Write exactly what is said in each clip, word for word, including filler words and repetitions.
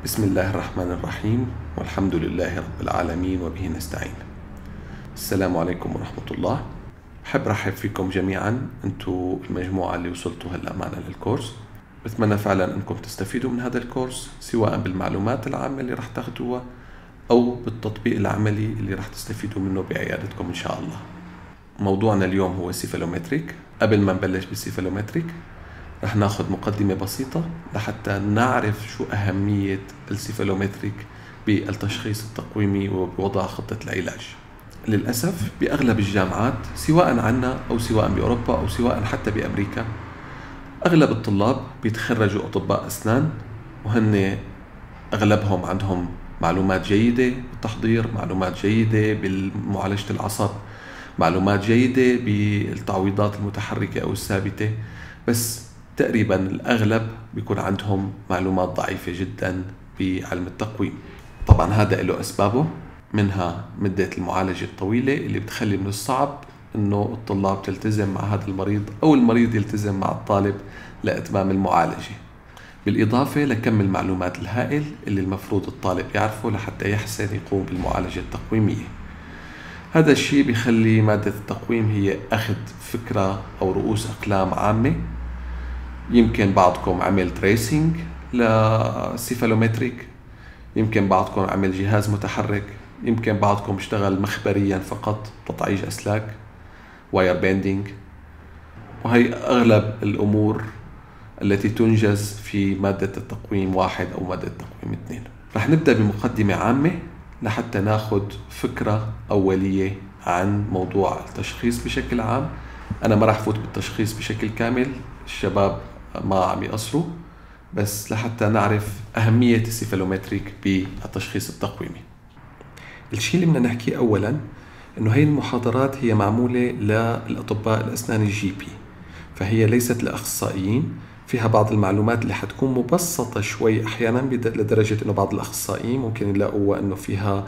بسم الله الرحمن الرحيم، والحمد لله رب العالمين وبه نستعين. السلام عليكم ورحمة الله. بحب رحب فيكم جميعا، انتو المجموعة اللي وصلتوا هلأ معنا للكورس. بتمنى فعلا انكم تستفيدوا من هذا الكورس، سواء بالمعلومات العامة اللي رح تاخدوها او بالتطبيق العملي اللي رح تستفيدوا منه بعيادتكم ان شاء الله. موضوعنا اليوم هو سيفالومتريك. قبل ما نبلش بالسيفالومتريك رح ناخذ مقدمة بسيطة لحتى نعرف شو أهمية السيفالومتريك بالتشخيص التقويمي وبوضع خطة العلاج. للأسف بأغلب الجامعات سواء عنا أو سواء بأوروبا أو سواء حتى بأمريكا، أغلب الطلاب بيتخرجوا أطباء أسنان وهن أغلبهم عندهم معلومات جيدة بالتحضير، معلومات جيدة بمعالجة العصب، معلومات جيدة بالتعويضات المتحركة أو الثابتة، بس تقريبا الأغلب بيكون عندهم معلومات ضعيفة جدا بعلم التقويم. طبعا هذا له أسبابه، منها مدة المعالجة الطويلة اللي بتخلي من الصعب إنه الطلاب تلتزم مع هذا المريض أو المريض يلتزم مع الطالب لإتمام المعالجة، بالإضافة لكم المعلومات الهائل اللي المفروض الطالب يعرفه لحتى يحسن يقوم بالمعالجة التقويمية. هذا الشيء بيخلي مادة التقويم هي أخذ فكرة أو رؤوس أقلام عامة. يمكن بعضكم عمل تريسينج للسيفالومتريك، يمكن بعضكم عمل جهاز متحرك، يمكن بعضكم اشتغل مخبريا فقط تطعيج أسلاك، واير باندينج، وهي أغلب الأمور التي تنجز في مادة التقويم واحد أو مادة التقويم اثنين. رح نبدأ بمقدمة عامة لحتى ناخد فكرة أولية عن موضوع التشخيص بشكل عام. أنا ما رح فوت بالتشخيص بشكل كامل، الشباب ما عم يقصروا، بس لحتى نعرف أهمية السيفالومتريك بالتشخيص التقويمي. الشيء اللي بدنا نحكيه أولا إنه هي المحاضرات هي معمولة للأطباء الأسنان الجي بي، فهي ليست لأخصائيين. فيها بعض المعلومات اللي حتكون مبسطة شوي أحيانا لدرجة إنه بعض الأخصائيين ممكن يلاقوا إنه فيها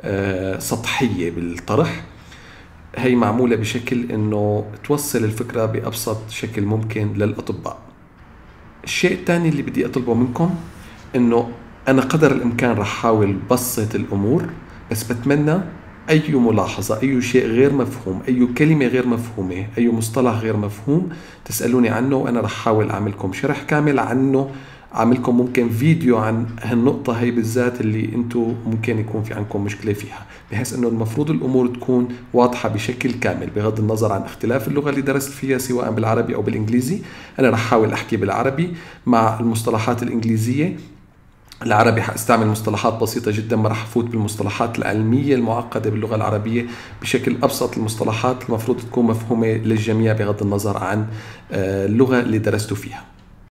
سطحية بالطرح. هي معمولة بشكل إنه توصل الفكرة بأبسط شكل ممكن للأطباء. الشيء الثاني اللي بدي أطلبه منكم إنه أنا قدر الإمكان رح حاول بسط الأمور، بس بتمنى أي ملاحظة، أي شيء غير مفهوم، أي كلمة غير مفهومة، أي مصطلح غير مفهوم تسألوني عنه، وأنا رح حاول أعملكم شرح كامل عنه، أعملكم ممكن فيديو عن هالنقطة هي بالذات اللي أنتم ممكن يكون في عندكم مشكلة فيها، بحيث أنه المفروض الأمور تكون واضحة بشكل كامل بغض النظر عن اختلاف اللغة اللي درست فيها سواء بالعربي أو بالإنجليزي. أنا رح حاول أحكي بالعربي مع المصطلحات الإنجليزية. العربي حاستعمل مصطلحات بسيطة جدا، ما راح أفوت بالمصطلحات العلمية المعقدة باللغة العربية، بشكل أبسط المصطلحات المفروض تكون مفهومة للجميع بغض النظر عن اللغة اللي درستوا فيها.